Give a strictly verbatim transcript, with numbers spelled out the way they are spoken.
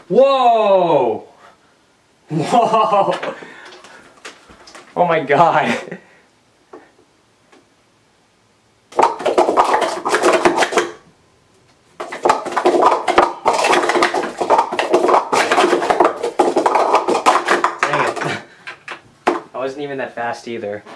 Whoa! Whoa! Oh my god. Dang it. I wasn't even that fast either.